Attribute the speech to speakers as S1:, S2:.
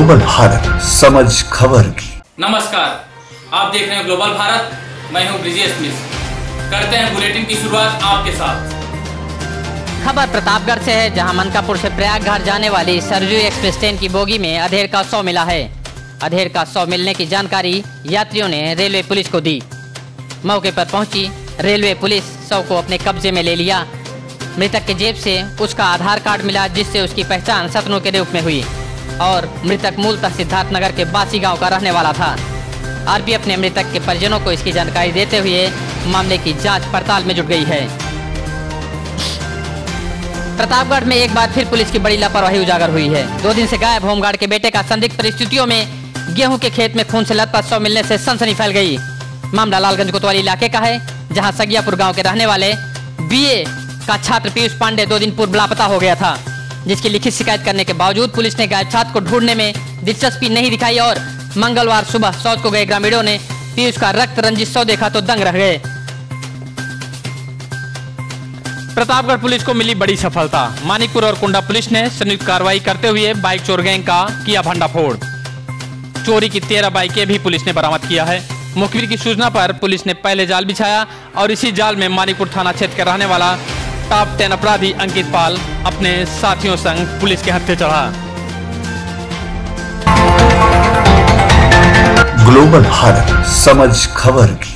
S1: Global Bharat, समझ खबर की।
S2: नमस्कार, आप देख रहे हैं ग्लोबल भारत। मैं हूं ब्रिजेश मिश्र। करते हैं बुलेटिन की शुरुआत आपके साथ।
S3: खबर प्रतापगढ़ से है, जहां मनकापुर से प्रयागराज जाने वाली सरयू एक्सप्रेस ट्रेन की बोगी में अधेड़ का शव मिला है। अधेड़ का शव मिलने की जानकारी यात्रियों ने रेलवे पुलिस को दी। मौके पर पहुंची रेलवे पुलिस शव को अपने कब्जे में ले लिया। मृतक के जेब से उसका आधार कार्ड मिला, जिससे उसकी पहचान सतनू के रूप में हुई और मृतक मूलतः सिद्धार्थनगर के बासी गांव का रहने वाला था। आरपीएफ ने मृतक के परिजनों को इसकी जानकारी देते हुए मामले की जांच पड़ताल में जुट गई है। प्रतापगढ़ में एक बार फिर पुलिस की बड़ी लापरवाही उजागर हुई है। 2 दिन से गायब होमगार्ड के बेटे का संदिग्ध परिस्थितियों में गेहूं के खेत में खून से लथपथ शव मिलने से सनसनी फैल गई। मामला लालगंज कोतवाली इलाके का है, जहां सगियापुर गांव के रहने वाले बीए का छात्र पीयूष पांडे 2 दिन पूर्व लापता हो गया था, जिसकी लिखित शिकायत करने के बावजूद पुलिस ने गायब छात्र को ढूंढने में दिलचस्पी नहीं दिखाई और मंगलवार सुबह शौच को गए ग्रामीणों ने पीयूष का रक्त रंजित शव देखा तो दंग रह गए।
S2: प्रतापगढ़ पुलिस को मिली बड़ी सफलता। मानिकपुर और कुंडा पुलिस ने संयुक्त कार्रवाई करते हुए बाइक चोर गैंग का किया भंडाफोड़। चोरी की 13 बाइकें भी पुलिस ने बरामद किया है। मुखबिर की सूचना पर पुलिस ने पहले जाल बिछाया और इसी जाल में मानिकपुर थाना क्षेत्र का रहने वाला टॉप 10 अपराधी अंकित पाल अपने साथियों संग पुलिस के हत्थे चढ़ा।
S1: ग्लोबल भारत, समझ खबर की।